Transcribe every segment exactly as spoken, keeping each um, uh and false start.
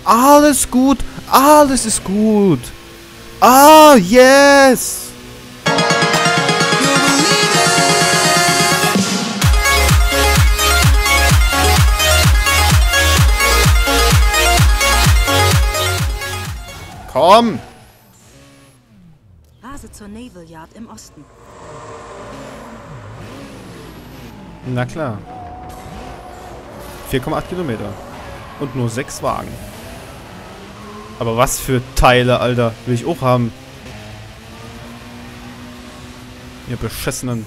Alles gut. Alles ist gut. Ah, yes. Komm. Rase zur Naval Yard im Osten. Na klar. vier Komma acht Kilometer. Und nur sechs Wagen. Aber was für Teile, Alter. Will ich auch haben. Ihr beschissenen.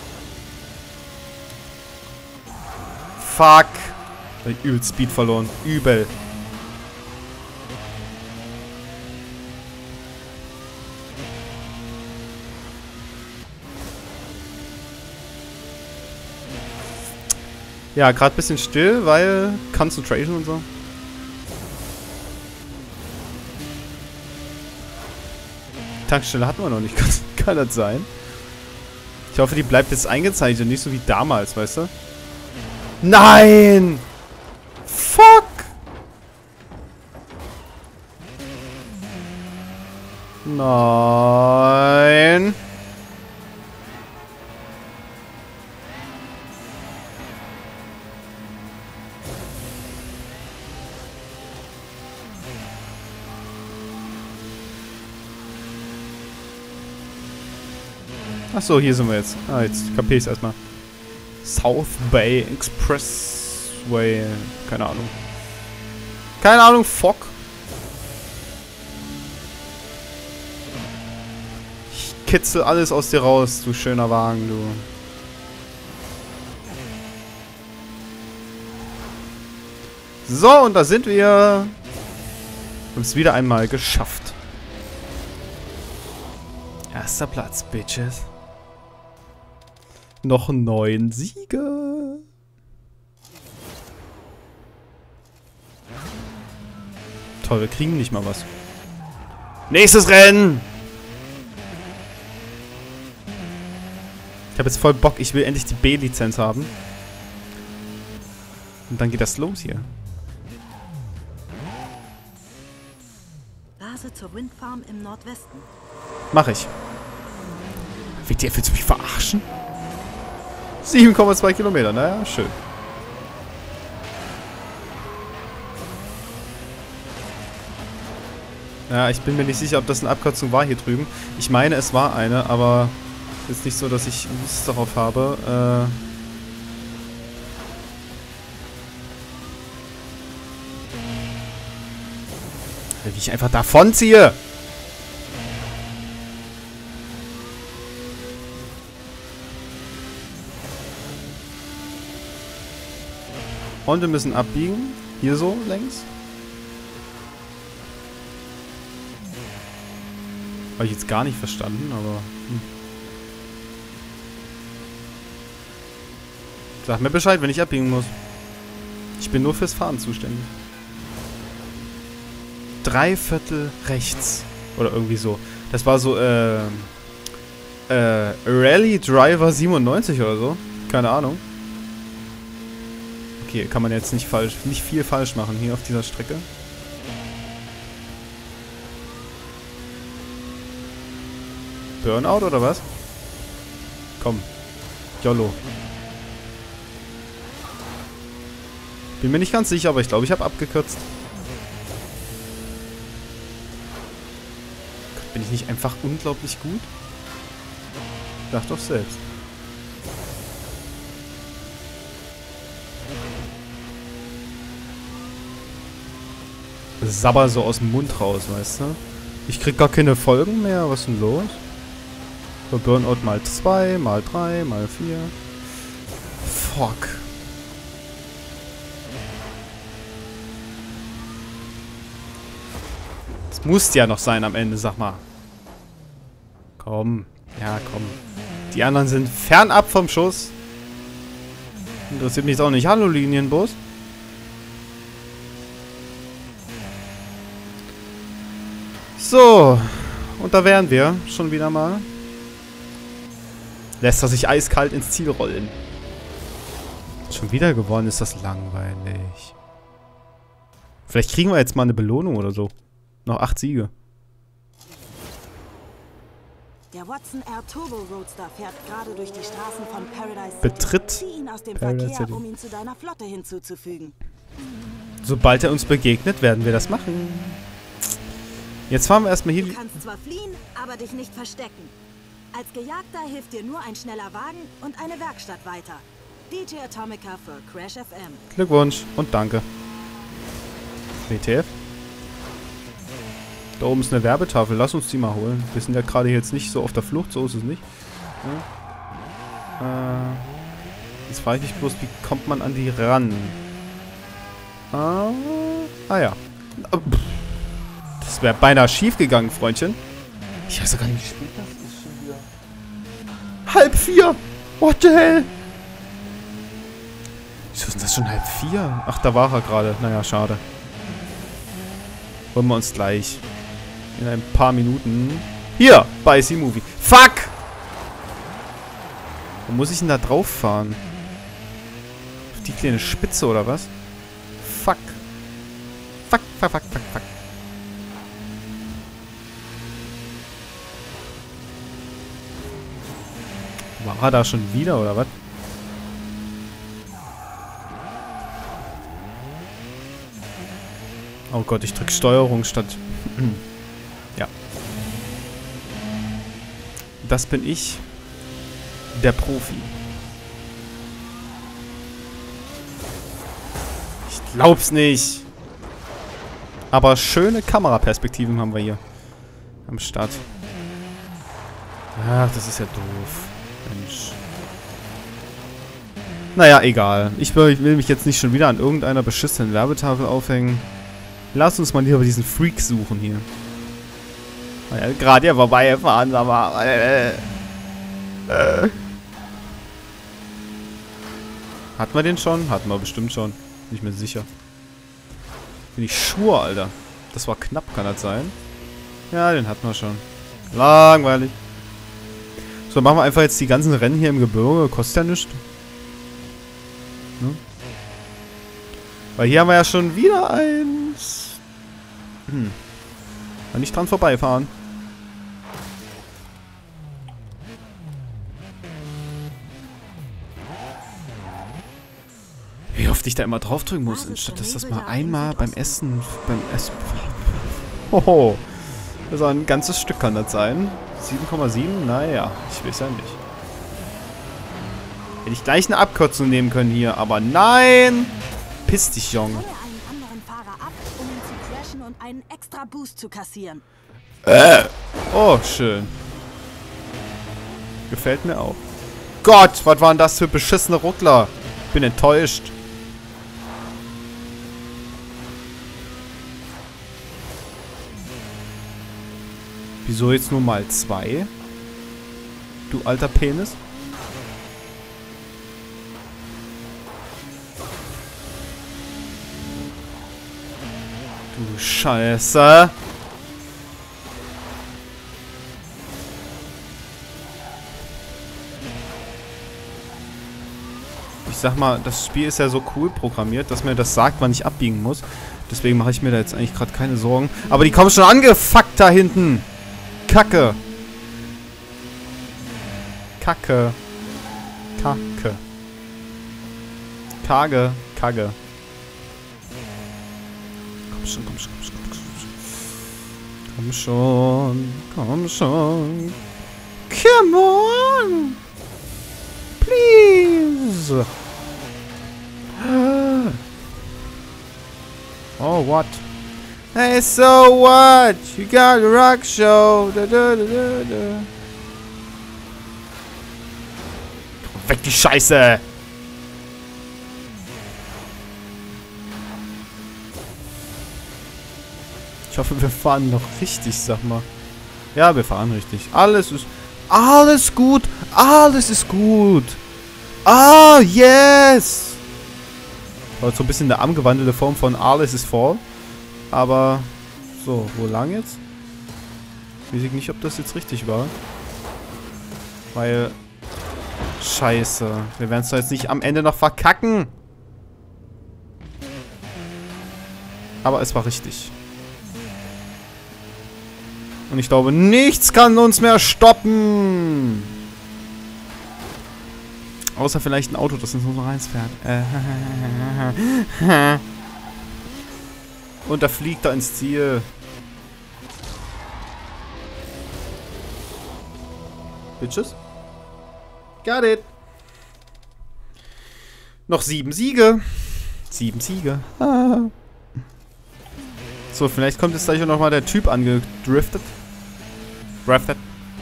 Fuck. Ich hab übel Speed verloren. Übel. Ja, gerade ein bisschen still, weil Concentration und so. Tankstelle hatten wir noch nicht. Kann das sein? Ich hoffe, die bleibt jetzt eingezeichnet und nicht so wie damals, weißt du? Nein! Fuck! Nein! Achso, hier sind wir jetzt. Ah, jetzt kapier ich's erstmal. South Bay Expressway. Keine Ahnung. Keine Ahnung, fuck. Ich kitzel alles aus dir raus, du schöner Wagen, du. So, und da sind wir. Wir haben es wieder einmal geschafft. Erster Platz, Bitches. Noch neun Siege. Toll, wir kriegen nicht mal was. Nächstes Rennen! Ich habe jetzt voll Bock. Ich will endlich die B-Lizenz haben. Und dann geht das los hier. Rase zur Windfarm im Nordwesten. Mach ich. W T F, willst du mich verarschen? sieben Komma zwei Kilometer, naja, schön. Ja, ich bin mir nicht sicher, ob das eine Abkürzung war hier drüben. Ich meine, es war eine, aber es ist nicht so, dass ich Lust darauf habe. Äh Wie ich einfach davon ziehe. Und wir müssen abbiegen. Hier so längs. Habe ich jetzt gar nicht verstanden, aber... Hm. Sag mir Bescheid, wenn ich abbiegen muss. Ich bin nur fürs Fahren zuständig. Drei Viertel rechts. Oder irgendwie so. Das war so, äh... Äh... Rally Driver siebenundneunzig oder so. Keine Ahnung. Okay, kann man jetzt nicht falsch, nicht viel falsch machen hier auf dieser Strecke. Burnout oder was? Komm. YOLO. Bin mir nicht ganz sicher, aber ich glaube, ich habe abgekürzt. Gott, bin ich nicht einfach unglaublich gut? Sag doch selbst. Sabber so aus dem Mund raus, weißt du? Ich krieg gar keine Folgen mehr. Was ist denn los? So, Burnout mal zwei, mal drei, mal vier. Fuck. Das muss ja noch sein am Ende, sag mal. Komm. Ja, komm. Die anderen sind fernab vom Schuss. Interessiert mich jetzt auch nicht. Hallo, Linienbus. So, und da wären wir schon wieder mal. Lässt er sich eiskalt ins Ziel rollen. Schon wieder gewonnen, ist das langweilig. Vielleicht kriegen wir jetzt mal eine Belohnung oder so. Noch acht Siege. Der Watson R Turbo Roadster fährt gerade durch die Straßen von Paradise City. Betritt Zieh ihn aus dem Paradise Verkehr, City. um ihn zu deiner Flotte hinzuzufügen. Sobald er uns begegnet, werden wir das machen. Jetzt fahren wir erstmal hier. Du kannst zwar fliehen, aber dich nicht verstecken. Als Gejagter hilft dir nur ein schneller Wagen und eine Werkstatt weiter. D J Atomica für Crash F M. Glückwunsch und danke. W T F? Da oben ist eine Werbetafel. Lass uns die mal holen. Wir sind ja gerade jetzt nicht so auf der Flucht. So ist es nicht. Ja. Äh, jetzt frage ich mich bloß, wie kommt man an die ran? Ah, ah ja. Das wäre beinahe schief gegangen, Freundchen. Ich weiß doch gar nicht, wie spät das ist schon wieder. Halb vier! What the hell? Wieso ist denn das schon halb vier? Ach, da war er gerade. Naja, schade. Holen wir uns gleich. In ein paar Minuten. Hier, bei C-Movie. Fuck! Wo muss ich denn da drauf fahren? Auf die kleine Spitze, oder was? Fuck. Fuck, fuck, fuck, fuck, fuck. War er da schon wieder, oder was? Oh Gott, ich drück Steuerung statt... Ja. Das bin ich. Der Profi. Ich glaub's nicht. Aber schöne Kameraperspektiven haben wir hier. Am Start. Ach, das ist ja doof. Mensch. Naja, egal. Ich will, ich will mich jetzt nicht schon wieder an irgendeiner beschissenen Werbetafel aufhängen. Lass uns mal lieber diesen Freak suchen hier. Ja, gerade hier vorbeifahren, aber... Äh, äh. Hatten wir den schon? Hatten wir bestimmt schon. Nicht mehr sicher. Bin ich schwur, Alter. Das war knapp, kann das sein? Ja, den hatten wir schon. Langweilig. So, machen wir einfach jetzt die ganzen Rennen hier im Gebirge. Kostet ja nichts. Ne? Weil hier haben wir ja schon wieder eins. Hm. Mal nicht dran vorbeifahren. Wie oft ich da immer draufdrücken muss, anstatt dass das mal einmal beim Essen... Beim Essen... Hoho. Das ist ein ganzes Stück, kann das sein. sieben Komma sieben? Naja, ich weiß ja nicht. Hätte ich gleich eine Abkürzung nehmen können hier, aber nein! Piss dich, Junge. Hole einen anderen Fahrer ab, um ihn zu crashen und einen extra Boost zu kassieren. Äh. Oh, schön. Gefällt mir auch. Gott, was waren das für beschissene Ruckler? Bin enttäuscht. Wieso jetzt nur mal zwei? Du alter Penis? Du Scheiße. Ich sag mal, das Spiel ist ja so cool programmiert, dass mir das sagt, wann ich abbiegen muss. Deswegen mache ich mir da jetzt eigentlich gerade keine Sorgen. Aber die kommen schon angefuckt da hinten. Kacke. Kacke. Kacke. Kage. Kage. Komm schon, komm schon, komm schon. Komm schon. Komm schon. Come on. Please. Oh, what? Hey, so what? You got a rock show. Da, da, da, da, da. Weg die Scheiße! Ich hoffe, wir fahren noch richtig, sag mal. Ja, wir fahren richtig. Alles ist... Alles gut! Alles ist gut! Ah, yes! War so ein bisschen eine angewandelte Form von alles ist voll. Aber... So, wo lang jetzt? Weiß ich nicht, ob das jetzt richtig war. Weil... Scheiße. Wir werden es doch jetzt nicht am Ende noch verkacken. Aber es war richtig. Und ich glaube, nichts kann uns mehr stoppen. Außer vielleicht ein Auto, das in so reinfährt. Äh. Und da fliegt er ins Ziel. Bitches. Got it. Noch sieben Siege. Sieben Siege. Ah. So, vielleicht kommt jetzt gleich noch mal der Typ angedriftet. Driftet.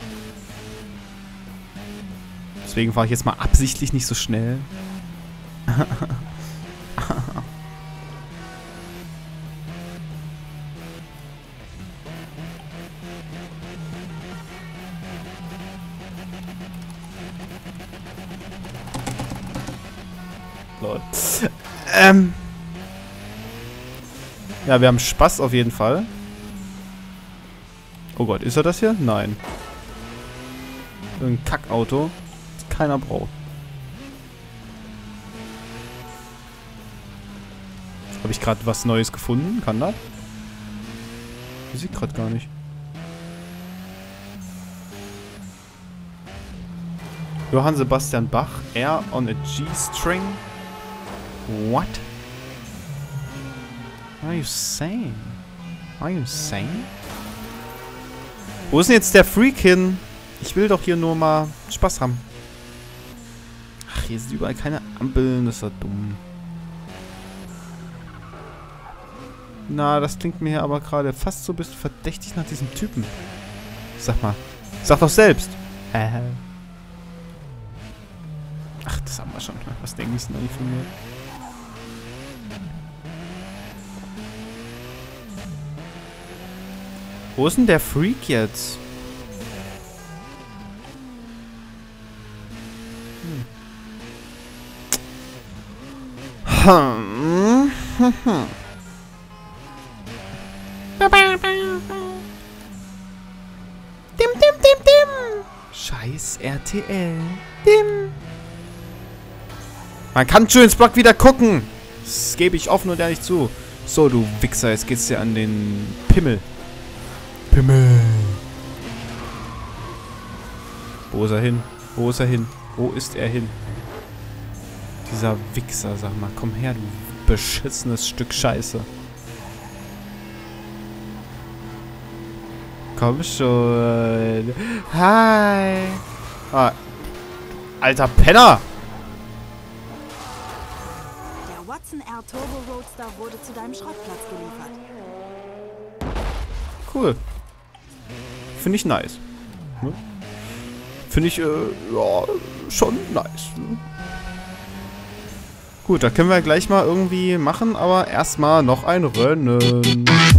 Deswegen fahre ich jetzt mal absichtlich nicht so schnell. Lol. Ähm. Ja, wir haben Spaß auf jeden Fall. Oh Gott, ist er das hier? Nein. Ein Kackauto, das keiner braucht. Habe ich gerade was Neues gefunden? Kann das? Ich sehe gerade gar nicht. Johann Sebastian Bach, Air on a G-String. What? What are you saying? Are you saying? Wo ist denn jetzt der Freak hin? Ich will doch hier nur mal Spaß haben. Ach, hier sind überall keine Ampeln. Das ist ja dumm. Na, das klingt mir hier aber gerade fast so ein bisschen verdächtig nach diesem Typen. Sag mal. Sag doch selbst. Äh. Ach, das haben wir schon. Was denken Sie denn eigentlich von mir? Wo ist denn der Freak jetzt? Hm. Hm. Dim, dim, dim, dim. Scheiß R T L. Dim. Man kann schon ins Blog wieder gucken. Das gebe ich offen und ehrlich zu. So, du Wichser, jetzt geht's dir an den Pimmel. Pimmel. Wo ist er hin? Wo ist er hin? Wo ist er hin? Dieser Wichser, sag mal. Komm her, du beschissenes Stück Scheiße. Komm schon. Hi. Ah. Alter Penner. Der Watson R Turbo Roadster wurde zu deinem Schrottplatz geliefert. Cool. Finde ich nice. Ne? Finde ich, äh, ja, schon nice. Ne? Gut, da können wir gleich mal irgendwie machen, aber erstmal noch ein Rennen.